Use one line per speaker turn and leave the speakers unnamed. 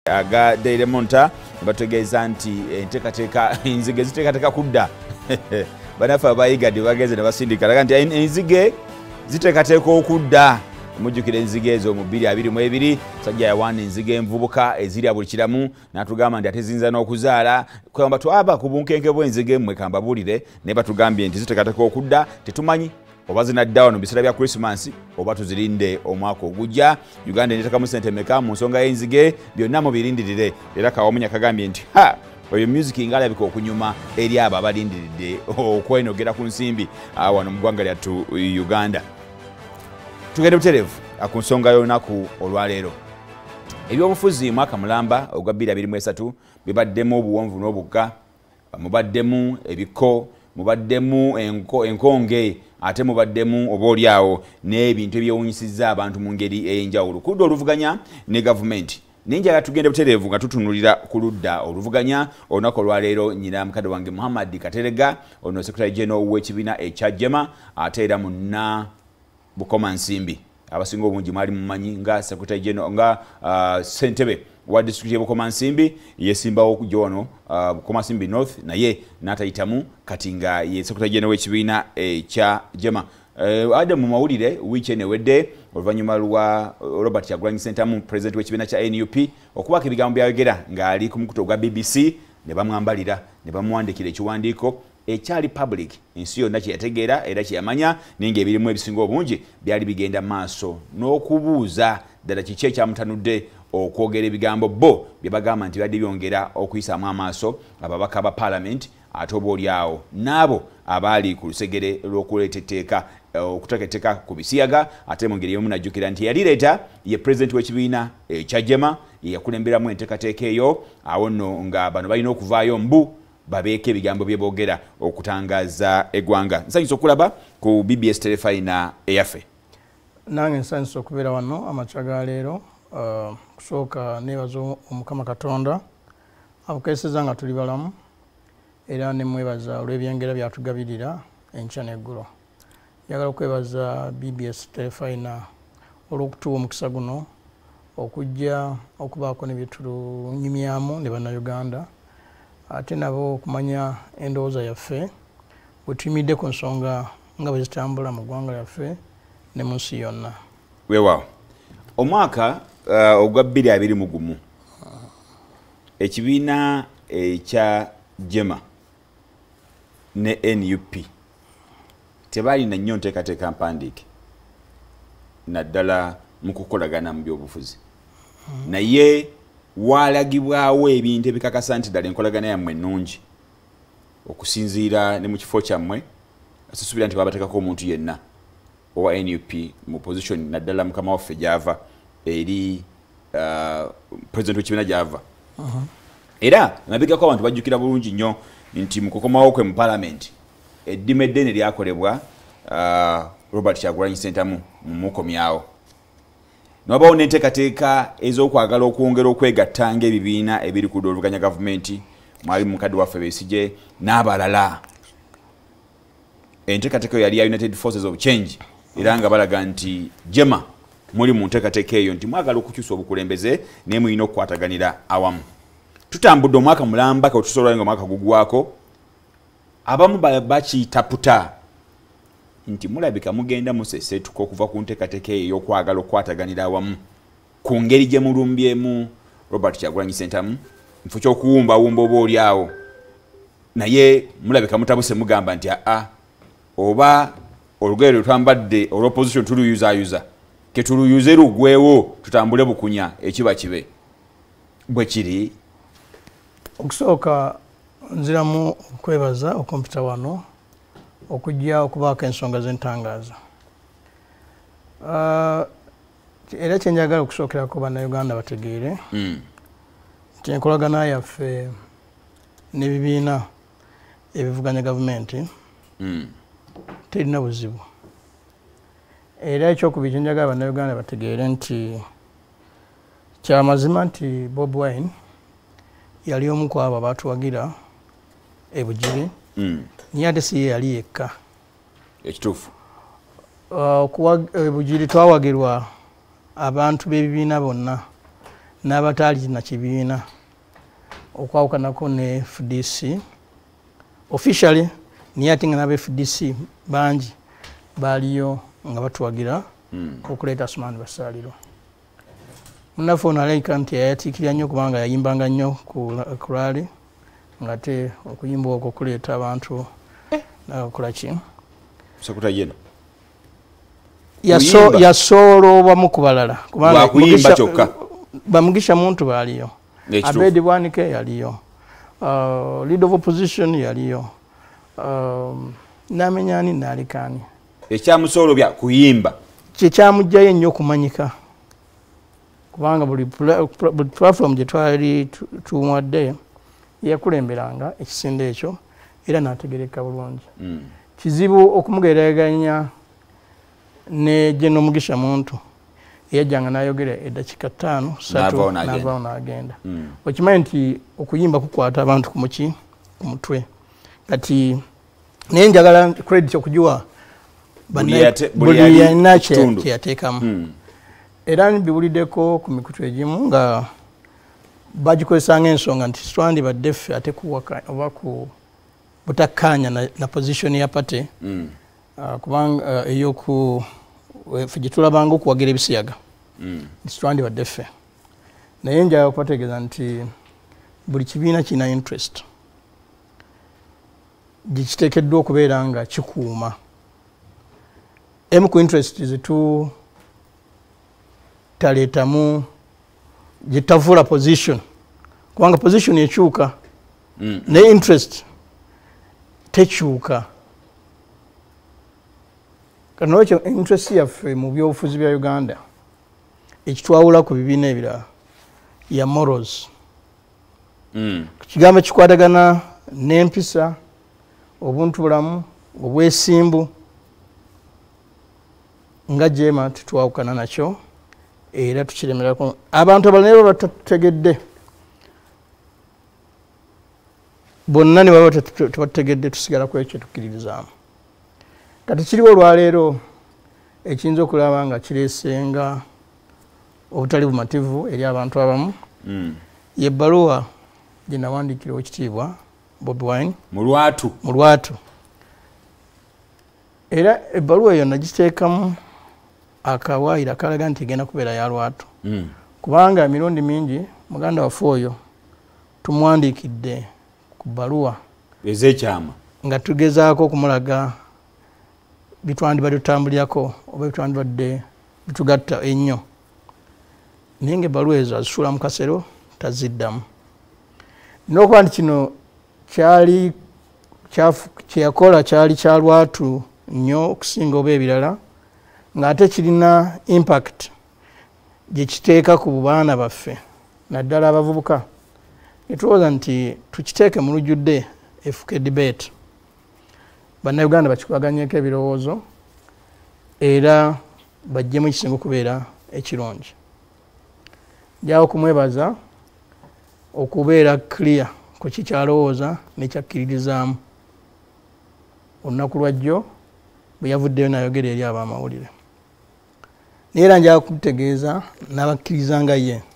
aga Daily Monitor bategeeza nti enteekateeka enzige ziteekateeka kudda banafe abayigadde bageze ne basindika laga nti enzige ziteekateeka okudda. Mujjukira enzige ezo mu 2022 sajja yawaana enzige envubuka ezirya buli kiramu n'atugamba nti ate zinza n'okuzaala kwamba twaba ku bunkenke bw'enzige mmwe kambabuulire naye batugambye nti ziteekateeka okudda. Tetumanyi oba zinadda wano mu biseera bya Christmas oba tuzirinde omwaka ogujja. Uganda enetakamu ssente meka mu nsonga y'enzige byonna mubirindirire. Era Kawomunya kagambye nti oyo music ngaalabika okunyuma eri abo abalindiridde okwenogera ku nsimbi wano mu ggwanga lyattu Uganda. Tugende buterevu ku nsonga y'olunaku olwaleero. Ebyobufuzi mwaka mulamba ogwa 2023 bibaddemu obuwonvu n'obukka, mubaddemu ebiko, mubaddemu enkonge, ate mubaddemu oboolyawo n'ebintu ebyewunyisizza abantu mu ngeri ey'enjawulo. Ku ludda oluvuganya ne gavumenti. Ninjala tugende buterevu nga tutunulira ku ludda oluvuganya olunaku olwaleero. Nnyina mukadde wange Muhammad Kateregga, ono Secretary General w'ekibiina ekya Jema, ate era munna Bukoma Nsimbi. Abasinga obungi mwali mumanyi nga Secretary General nga Ssentebe wa district Bukoma Nsimbi yesimbawo okujja wano Bukoma Nsimbi North naye n'atayitamu kati nga ye Secretary General w'ekibiina ekya Jema. Ada mu mawulire wiiki enewedde oluvannyuma lwa Robert Kyagulanyi Ssentamu President w'ekibiina kya NUP okubaako ebigambo byayogera ng'ali ku mukutu ogwa BBC ne bamwambalira ne bamuwandiikira ekiwandiiko ekyali public ensi yonna kye yategeera era kye yamanya naye ng'ebirimu ebisinga obungi byali bigenda maaso n'okubuuza ddala kiki ekyamutanudde okwogera ebigambo bo bye bagamba nti badde byongera okuyisaamu amaaso ababaka ba Parliament ate oboolyawo n'abo abaali ku lusegere lw'okuleeta etteeka okuteeka etteeka ku bisiyaga. Ate mu ngeri y'emu najjukira nti yalireeta ye President w'ekibiina ekya Jema yakulemberamu enteekateeka eyo awo nno nga bano balina okuvaayo mbu babeeko ebigambo bye boogera okutangaza eggwanga. Nsanyusa okulaba ku BBS Terefayina eyaffe.
Nange nsanyusa okubeera wano amakya ga leero. Kusooka neebaza Omukama Katonda abukeeseza nga tuli balamu era ne mwebaza olw'ebyengera byatugabirira enkya n'eggulo. Njagala okwebaza BBS Terefayina olw'okutuwa omukisa guno okujja okubaako ne bye tulunyumyamu ne bannayuganda ate nabo okumanya endowooza yaffe bwe tuyimiridde ku nsonga nga bwe zitambula mu ggwanga lyaffe ne mu nsi yonna.
Weewaawo omwaka ogwa 2021 ekibiina ekya Jema ne NUP tebalina nnyo nteekateeka mpandiike naddala mu kukolagana mu byobufuzi naye walagibwawo ebintu ebikakasa nti ddala enkolagana yammwe ennungi okusinziira ne mu kifo kyammwe. Sisuubira nti babateekako omuntu yenna owa NUP mu position naddala mukama waffe gy'ava eri president w'ekibiina gy'ava. Era nabigako abantu bajjukira bulungi nnyo nti mu kukomawo kwe mu Parliament eddima eddene lyakolebwa Robert Kyagulanyi Ssentamu mu mukomyawo. N'wabawo n'enteekateeka ez'okwagala okwongera okwegatta ng'ebibiina ebiri ku ludda oluvuganya gavumenti mwali mukadde waffe Besigye n'abalala. Enteekateeka yali ya United Forces of Change era nga balaga nti Jema muli mu nteekateeka eyo nti mwagala okukyusa obukulembeze naye mulina okukwataganira awamu. Tutambudde omwaka mulamba ka tusobola nga omwaka gugwako abamu bakiyitaputa nti mulabika mugenda musesetuka okuva ku nteekateeka eyo y'okwagala okukwataganira awamu ku ngeri gye mulumbyemu Robert Kyagulanyi Ssentamu mu kifo ky'okuwumbawumba oboolyawo naye mulabika mutabuse mugamba nti oba olugero lwe twambadde olw'opposition tuluyuzaayuza ke tuluyuze lugwewo tutambule bukunya ekiba kibe bwe kiri.
Okusooka nziramu okwebaza okumpita wano okujja okubaako ensonga z'entangaaza. Era kyenjagala okusookerako bannayuganda bategeere nti enkolagana yaffe n'ebibiina ebivuganya gavumenti terina buzibu. Era ekyokubiri kyenjagala bannayuganda bategeere nti kyamazima nti Bobi Wine yali omu ku abo abaatuwagira ebugiri naye ate si ye yali yekka.
Ekituufu
ebugiri twawagirwa abantu b'ebibiina bonna n'abataali na kibiina okwawukanako ne FDC officially naye ate nga n'aba FDC bangi baaliyo nga batuwagira okuleeta Asuman Basalirwa. Munnaffe ono alabika nti yayatiikirira nnyo kubanga yayimbanga nnyo ku laali nga te okuyimba okwo kuleeta abantu nakola ki yasooloobamu ku balala kubanga Bamugisha Muntu baaliyo, Abedi Bwanike yaliyo, leader of opposition yaliyo, namenyani nalikani.
Ekyamusoolobya kuyimba
kyekyamugjayo ennyo okumanyika kubanga buli platform gye twali tuwadde yakulemberanga ekisinde ekyo era n'ategereka bulungi. Kizibu okumugeraganya ne General Mugisha Muntu yajjanga n'ayogera eddakiika 5 n'avaawo n'agenda. Okimanyi nti okuyimba kukwata abantu ku mutwe kati naye njagala credit okugiwa buli yalina kyeyateekamu era biwuliddeko ku mikutu egimu nga bagikozesanga ensonga nti twandibadde ffe ate kuwaka oba ku butakkaanya na position ya pate kubanga eyoku ffe gitulabanga okuwagira ebisiyaga twandibadde ffe naye njagala okubategeeza nti buli kibiina kirina interest gikiteekeddwa okubeera nga kikuuma emu ku interest taleetamu gitavuula position kubanga position ekyuka naye interest tekyuka. Kati nolwekyo interest yaffe mu byobufuzi bya Uganda ekitwawula ku bibiina ebirala ya morals. Kigambo kikwatagana n'empisa, obuntubulamu, obwesimbu nga jema tetwawukana nakyo era tukiremerako. Abantu abalala batategedde bonna ne baba tebategedde tusigala ku ekyo tukkiririzaamu. Kati kiriwo olwaleero ekiyinza okulaba nga kireesenga obutali bumativu eri abantu abamu y'ebbaluwa gye nawandiikira Oweekitiibwa Bobi Wine
mu lwatu era ebbaluwa eyo nagiteekamu akawaayiro akalaga nti egenda kubeera ya lwatu kubanga emirundi mingi muganda waffe oyo tumuwandiikidde ku bbaluwa ez'ekyama nga tugezaako okumulaga bitwandibadde tutambulirako oba bitwandibadde bitugatta ennyo naye ng'ebbaluwa ezo azisuula mu kasero taziddamu. N'okuba nti kino kyeyakola kyali kya lwatu nnyo okusinga oba ebirala ng'ate kirina impact gye kiteeka ku baana baffe naddala abavubuka. Netulowooza nti tukiteeke mu lujjudde efuke debate bannayuganda bakikubaganyeko ebirowoozo era bajjemu ekisinga okubeera ekirungi. Njawo okumwebaza okubeera clear ku kikyalowooza nekyakkiririzaamu olunaku lwajjo bwe yavuddeyo n'ayogera eri ab'amawulire. Naye era njala kumutegeeza n'abakkiriza nga ye